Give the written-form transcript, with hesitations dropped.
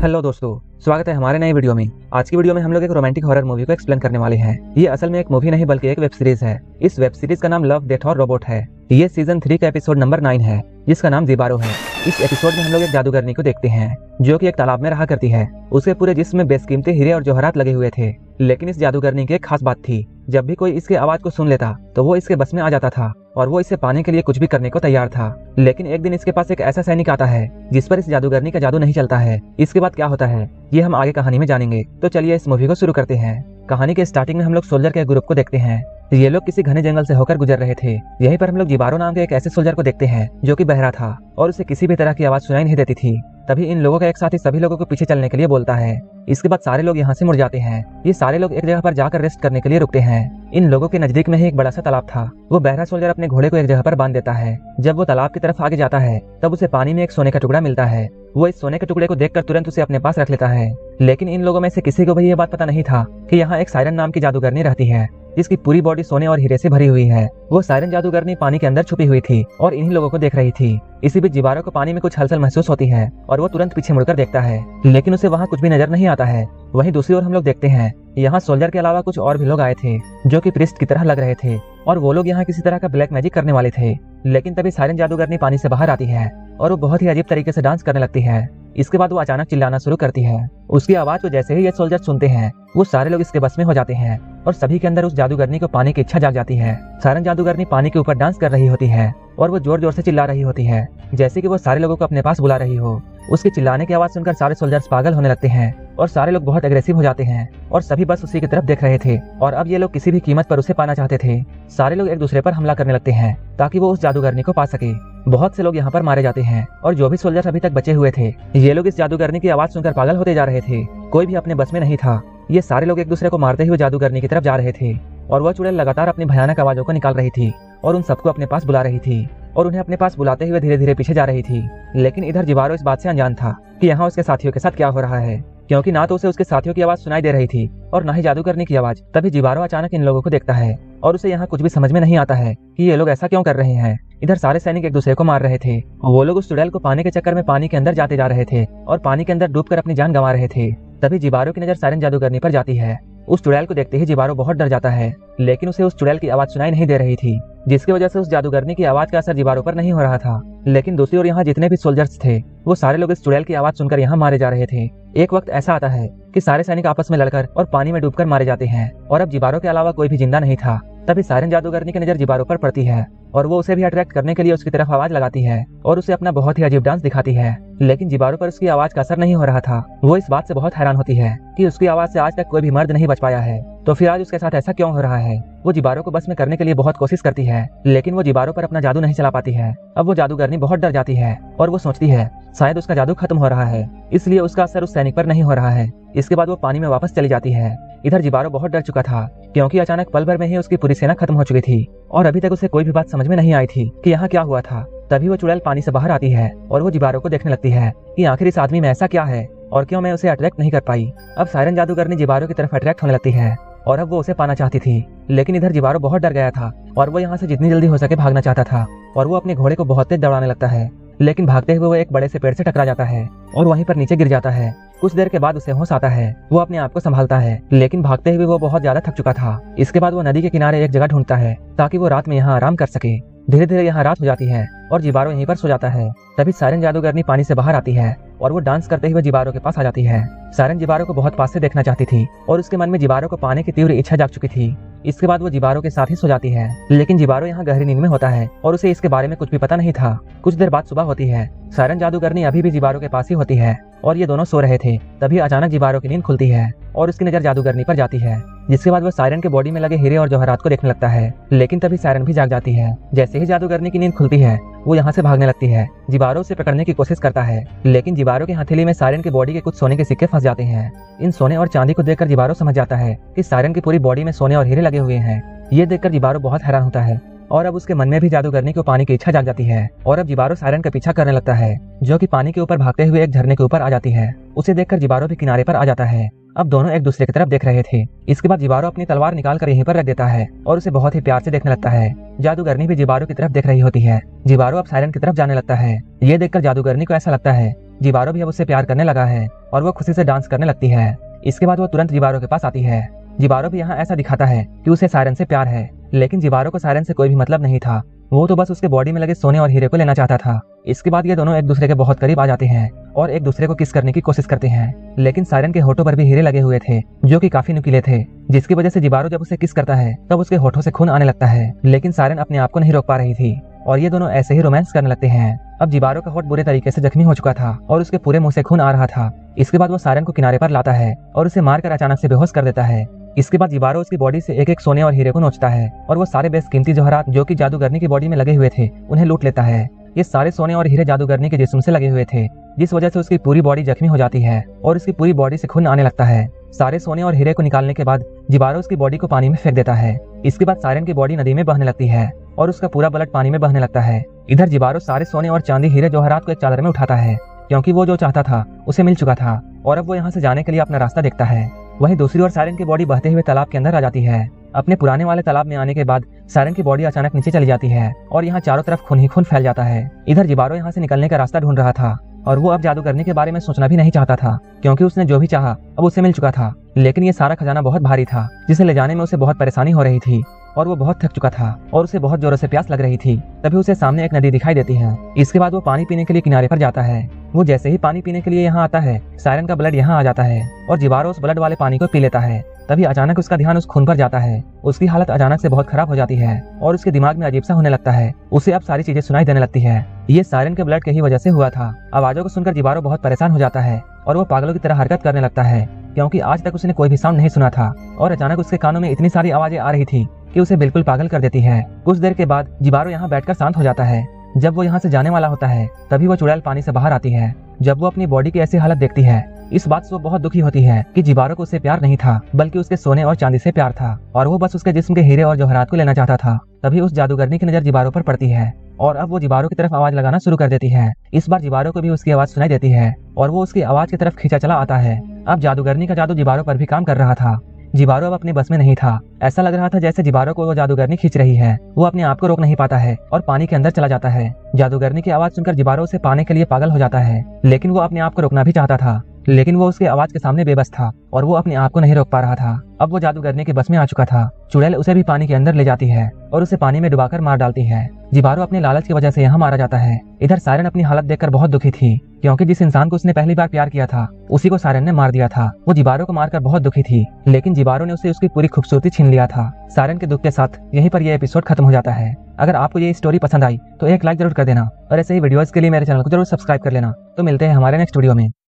Hello दोस्तों, स्वागत है हमारे नए वीडियो में। आज की वीडियो में हम लोग एक रोमांटिक हॉरर मूवी को एक्सप्लेन करने वाले हैं। ये असल में एक मूवी नहीं बल्कि एक वेब सीरीज है। इस वेब सीरीज का नाम लव, डेथ और रोबोट है। ये सीजन 3 का एपिसोड नंबर 9 है, जिसका नाम जिबारो है। इस एपिसोड में हम लोग एक जादूगरनी को देखते हैं जो कि एक तालाब में रहा करती है। उसके पूरे जिस्म में बेशकीमती हीरे और जवाहरात लगे हुए थे। लेकिन इस जादूगरनी की एक खास बात थी, जब भी कोई इसके आवाज को सुन लेता तो वो इसके बस में आ जाता था और वो इसे पाने के लिए कुछ भी करने को तैयार था। लेकिन एक दिन इसके पास एक ऐसा सैनिक आता है जिस पर इस जादूगरनी का जादू नहीं चलता है। इसके बाद क्या होता है ये हम आगे कहानी में जानेंगे। तो चलिए इस मूवी को शुरू करते हैं। कहानी के स्टार्टिंग में हम लोग सोल्जर के ग्रुप को देखते हैं। ये लोग किसी घने जंगल से होकर गुजर रहे थे। यहीं पर हम लोग जिबारो नाम के एक ऐसे सोल्जर को देखते हैं जो कि बहरा था और उसे किसी भी तरह की आवाज सुनाई नहीं देती थी। तभी इन लोगों का एक साथी सभी लोगों को पीछे चलने के लिए बोलता है। इसके बाद सारे लोग यहाँ से मुड़ जाते हैं। ये सारे लोग एक जगह पर जाकर रेस्ट करने के लिए रुकते हैं। इन लोगों के नजदीक में ही एक बड़ा सा तालाब था। वो बहरा सोल्जर अपने घोड़े को एक जगह पर बांध देता है। जब वो तालाब की तरफ आगे जाता है तब उसे पानी में एक सोने का टुकड़ा मिलता है। वो इस सोने के टुकड़े को देखकर तुरंत उसे अपने पास रख लेता है। लेकिन इन लोगों में से किसी को भी ये बात पता नहीं था कि यहाँ एक सायरन नाम की जादूगरनी रहती है जिसकी पूरी बॉडी सोने और हीरे से भरी हुई है। वो सायरन जादूगरनी पानी के अंदर छुपी हुई थी और इन्हीं लोगों को देख रही थी। इसी बीच जिबारो को पानी में कुछ हलचल महसूस होती है और वो तुरंत पीछे मुड़कर देखता है, लेकिन उसे वहाँ कुछ भी नजर नहीं आता है। वहीं दूसरी ओर हम लोग देखते हैं यहाँ सोल्जर के अलावा कुछ और भी लोग आए थे जो कि प्रीस्ट की तरह लग रहे थे और वो लोग यहाँ किसी तरह का ब्लैक मैजिक करने वाले थे। लेकिन तभी सायरन जादूगरनी पानी से बाहर आती है और वो बहुत ही अजीब तरीके से डांस करने लगती है। इसके बाद वो अचानक चिल्लाना शुरू करती है। उसकी आवाज को जैसे ही ये सोल्जर सुनते हैं वो सारे लोग इसके बस में हो जाते हैं और सभी के अंदर उस जादूगरनी को पाने की इच्छा जाग जाती है। सायरन जादूगरनी पानी के ऊपर डांस कर रही होती है और वो जोर जोर से चिल्ला रही होती है जैसे कि वो सारे लोगों को अपने पास बुला रही हो। उसके चिल्लाने की आवाज सुनकर सारे सोल्जर्स पागल होने लगते हैं और सारे लोग बहुत एग्रेसिव हो जाते हैं और सभी बस उसी की तरफ देख रहे थे और अब ये लोग किसी भी कीमत पर उसे पाना चाहते थे। सारे लोग एक दूसरे पर हमला करने लगते हैं ताकि वो उस जादूगरनी को पा सके। बहुत से लोग यहाँ पर मारे जाते हैं और जो भी सोल्जर्स अभी तक बचे हुए थे ये लोग इस जादूगरनी की आवाज सुनकर पागल होते जा रहे थे। कोई भी अपने बस में नहीं था। ये सारे लोग एक दूसरे को मारते हुए जादूगरनी की तरफ जा रहे थे और वह चुड़ैल लगातार अपनी भयानक आवाजों को निकाल रही थी और उन सबको अपने पास बुला रही थी और उन्हें अपने पास बुलाते हुए धीरे धीरे पीछे जा रही थी। लेकिन इधर जिबारो इस बात से अनजान था कि यहाँ उसके साथियों के साथ क्या हो रहा है, क्योंकि ना तो उसे उसके साथियों की आवाज सुनाई दे रही थी और ना ही जादूगरनी की आवाज। तभी जिबारो अचानक इन लोगों को देखता है और उसे यहाँ कुछ भी समझ में नहीं आता है कि ये लोग ऐसा क्यों कर रहे हैं। इधर सारे सैनिक एक दूसरे को मार रहे थे। वो लोग उस चुड़ैल को पाने के चक्कर में पानी के अंदर जाते जा रहे थे और पानी के अंदर डूबकर अपनी जान गंवा रहे थे। तभी जिबारो की नजर सायरन जादूगरनी पर जाती है। उस चुड़ैल को देखते ही जिबारो बहुत डर जाता है, लेकिन उसे उस चुड़ैल की आवाज सुनाई नहीं दे रही थी, जिसकी वजह से उस जादूगरनी की आवाज का असर जिबारो पर नहीं हो रहा था। लेकिन दूसरी ओर यहाँ जितने भी सोल्जर्स थे वो सारे लोग इस चुड़ैल की आवाज सुनकर यहाँ मारे जा रहे थे। एक वक्त ऐसा आता है कि सारे सैनिक आपस में लड़कर और पानी में डूबकर मारे जाते हैं और अब जिबारो के अलावा कोई भी जिंदा नहीं था। तभी सायरन जादूगरनी की नजर जिबारो पर पड़ती है और वो उसे भी अट्रैक्ट करने के लिए उसकी तरफ आवाज लगाती है और उसे अपना बहुत ही अजीब डांस दिखाती है। लेकिन जिबारो पर उसकी आवाज का असर नहीं हो रहा था। वो इस बात से बहुत हैरान होती है कि उसकी आवाज से आज तक कोई भी मर्द नहीं बच पाया है, तो फिर आज उसके साथ ऐसा क्यों हो रहा है। वो जिबारो को बस में करने के लिए बहुत कोशिश करती है, लेकिन वो जिबारो पर अपना जादू नहीं चला पाती है। अब वो जादूगरनी बहुत डर जाती है और वो सोचती है शायद उसका जादू खत्म हो रहा है, इसलिए उसका असर उस सैनिक पर नहीं हो रहा है। इसके बाद वो पानी में वापस चली जाती है। इधर जिबारो बहुत डर चुका था क्योंकि अचानक पल भर में ही उसकी पूरी सेना खत्म हो चुकी थी और अभी तक उसे कोई भी बात समझ में नहीं आई थी कि यहाँ क्या हुआ था। तभी वो चुड़ैल पानी से बाहर आती है और वो जिबारो को देखने लगती है कि आखिर इस आदमी में ऐसा क्या है और क्यों मैं उसे अट्रैक्ट नहीं कर पाई। अब सायरन जादूगरनी जिबारो की तरफ अट्रैक्ट होने लगती है और अब वो उसे पाना चाहती थी, लेकिन इधर जिबारो बहुत डर गया था और वो यहाँ से जितनी जल्दी हो सके भागना चाहता था और वो अपने घोड़े को बहुत तेज दौड़ाने लगता है। लेकिन भागते हुए वो एक बड़े से पेड़ से टकरा जाता है और वहीं पर नीचे गिर जाता है। कुछ देर के बाद उसे होश आता है। वो अपने आप को संभालता है, लेकिन भागते हुए वो बहुत ज्यादा थक चुका था। इसके बाद वो नदी के किनारे एक जगह ढूंढता है ताकि वो रात में यहाँ आराम कर सके। धीरे धीरे यहाँ रात हो जाती है और जिबारो यहीं पर सो जाता है। तभी सायरन जादूगरनी पानी से बाहर आती है और वो डांस करते हुए जिबारो के पास आ जाती है। सायरन जिबारो को बहुत पास से देखना चाहती थी और उसके मन में जिबारो को पाने की तीव्र इच्छा जाग चुकी थी। इसके बाद वो जिबारो के साथ ही सो जाती है, लेकिन जिबारो यहाँ गहरी नींद में होता है और उसे इसके बारे में कुछ भी पता नहीं था। कुछ देर बाद सुबह होती है। सायरन जादूगरनी अभी भी जिबारो के पास ही होती है और ये दोनों सो रहे थे। तभी अचानक जिबारो की नींद खुलती है और उसकी नजर जादूगरनी पर जाती है, जिसके बाद वो सायरन के बॉडी में लगे हीरे और जवाहरात को देखने लगता है। लेकिन तभी सायरन भी जाग जाती है। जैसे ही जादूगरनी की नींद खुलती है वो यहाँ से भागने लगती है। जिबारो उसे पकड़ने की कोशिश करता है, लेकिन जिबारो की हथेली में सायरन की बॉडी के कुछ सोने के सिक्के फंस जाते हैं। इन सोने और चांदी को देखकर जिबारो समझ जाता है कि सायरन की पूरी बॉडी में सोने और हीरे लगे हुए हैं। ये देखकर जिबारो बहुत हैरान होता है और अब उसके मन में भी जादूगरनी को पाने की इच्छा जाग जाती है और अब जिबारो सायरन का पीछा करने लगता है, जो कि पानी के ऊपर भागते हुए एक झरने के ऊपर आ जाती है। उसे देखकर जिबारो भी किनारे पर आ जाता है। अब दोनों एक दूसरे की तरफ देख रहे थे। इसके बाद जिबारो अपनी तलवार निकाल कर यहीं पर रख देता है और उसे बहुत ही प्यार से देखने लगता है। जादूगरनी भी जिबारो की तरफ देख रही होती है। जिबारो अब सायरन की तरफ जाने लगता है। ये देखकर जादूगरनी को ऐसा लगता है जिबारो भी अब उससे प्यार करने लगा है और वो खुशी से डांस करने लगती है। इसके बाद वो तुरंत जिबारो के पास आती है। जिबारो भी यहाँ ऐसा दिखाता है कि उसे सायरन से प्यार है, लेकिन जिबारो को सायरन से कोई भी मतलब नहीं था। वो तो बस उसके बॉडी में लगे सोने और हीरे को लेना चाहता था। इसके बाद ये दोनों एक दूसरे के बहुत करीब आ जाते हैं और एक दूसरे को किस करने की कोशिश करते हैं, लेकिन सायरन के होठों पर भी हीरे लगे हुए थे जो कि काफी नुकीले थे, जिसकी वजह से जिबारो जब उसे किस करता है तब उसके होठों से खून आने लगता है। लेकिन सायरन अपने आप को नहीं रोक पा रही थी और ये दोनों ऐसे ही रोमांस करने लगते हैं। अब जिबारो का होठ बुरे तरीके से जख्मी हो चुका था और उसके पूरे मुंह से खून आ रहा था। इसके बाद वो सायरन को किनारे पर लाता है और उसे मारकर अचानक से बेहोश कर देता है। इसके बाद जिबारो उसकी बॉडी से एक एक सोने और हीरे को नोचता है और वो सारे बेशकीमती जवाहरात जो कि जादूगरनी की बॉडी में लगे हुए थे उन्हें लूट लेता है। ये सारे सोने और हीरे जादूगरनी के जिस्म से लगे हुए थे, जिस वजह से उसकी पूरी बॉडी जख्मी हो जाती है और उसकी पूरी बॉडी से खून आने लगता है। सारे सोने और हीरे को निकालने के बाद जिबारो उसकी बॉडी को पानी में फेंक देता है। इसके बाद सायरन की बॉडी नदी में बहने लगती है और उसका पूरा ब्लड पानी में बहने लगता है। इधर जिबारो सारे सोने और चांदी हीरे जवाहरात को एक चादर में उठाता है, क्योंकि वो जो चाहता था उसे मिल चुका था और अब वो यहाँ से जाने के लिए अपना रास्ता देखता है। वहीं दूसरी ओर सायरन की बॉडी बहते हुए तालाब के अंदर आ जाती है। अपने पुराने वाले तालाब में आने के बाद सायरन की बॉडी अचानक नीचे चली जाती है और यहाँ चारों तरफ खून ही खून फैल जाता है। इधर जिबारो यहाँ से निकलने का रास्ता ढूंढ रहा था और वो अब जादूगरनी के बारे में सोचना भी नहीं चाहता था, क्योंकि उसने जो भी चाहा अब उसे मिल चुका था। लेकिन ये सारा खजाना बहुत भारी था, जिसे ले जाने में उसे बहुत परेशानी हो रही थी और वो बहुत थक चुका था और उसे बहुत जोरों से प्यास लग रही थी। तभी उसे सामने एक नदी दिखाई देती है। इसके बाद वो पानी पीने के लिए किनारे पर जाता है। वो जैसे ही पानी पीने के लिए यहाँ आता है, सायरन का ब्लड यहाँ आ जाता है और जिबारो उस ब्लड वाले पानी को पी लेता है। तभी अचानक उसका ध्यान उस खून पर जाता है। उसकी हालत अचानक से बहुत खराब हो जाती है और उसके दिमाग में अजीब सा होने लगता है। उसे अब सारी चीजें सुनाई देने लगती है। ये सायरन के ब्लड की ही वजह से हुआ था। आवाजों को सुनकर जिबारो बहुत परेशान हो जाता है और वो पागलों की तरह हरकत करने लगता है, क्योंकि आज तक उसने कोई भी साउंड नहीं सुना था और अचानक उसके कानों में इतनी सारी आवाजें आ रही थी कि उसे बिल्कुल पागल कर देती है। कुछ देर के बाद जिबारो यहाँ बैठकर शांत हो जाता है। जब वो यहाँ से जाने वाला होता है तभी वो चुड़ैल पानी से बाहर आती है। जब वो अपनी बॉडी की ऐसी हालत देखती है, इस बात से वो बहुत दुखी होती है कि जिबारो को उससे प्यार नहीं था, बल्कि उसके सोने और चांदी से प्यार था और वो बस उसके जिस्म के हीरे और जवाहरात को लेना चाहता था। तभी उस जादूगरनी की नजर जिबारो पर पड़ती है और अब वो जिबारो की तरफ आवाज लगाना शुरू कर देती है। इस बार जिबारो को भी उसकी आवाज सुनाई देती है और वो उसकी आवाज की तरफ खींचा चला आता है। अब जादूगरनी का जादू जिबारो पर भी काम कर रहा था। जिबारो अब अपने बस में नहीं था। ऐसा लग रहा था जैसे जिबारो को वो जादूगरनी खींच रही है। वो अपने आप को रोक नहीं पाता है और पानी के अंदर चला जाता है। जादूगरनी की आवाज सुनकर जिबारो उसे पाने के लिए पागल हो जाता है, लेकिन वो अपने आप को रोकना भी चाहता था, लेकिन वो उसकी आवाज के सामने बेबस था और वो अपने आप को नहीं रोक पा रहा था। अब वो जादूगरनी के बस में आ चुका था। चुड़ैल उसे भी पानी के अंदर ले जाती है और उसे पानी में डुबाकर मार डालती है। जिबारो अपने लालच की वजह से यहाँ मारा जाता है। इधर सायरन अपनी हालत देखकर बहुत दुखी थी, क्योंकि जिस इंसान को उसने पहली बार प्यार किया था उसी को सायरन ने मार दिया था। वो जिबारो को मारकर बहुत दुखी थी, लेकिन जिबारो ने उसे उसकी पूरी खूबसूरती छीन लिया था। सायरन के दुख के साथ यहीं पर यह एपिसोड खत्म हो जाता है। अगर आपको ये स्टोरी पसंद आई तो एक लाइक जरूर कर देना और ऐसे ही वीडियोस के लिए मेरे चैनल को जरूर सब्सक्राइब कर लेना। तो मिलते हैं हमारे नेक्स्ट वीडियो में।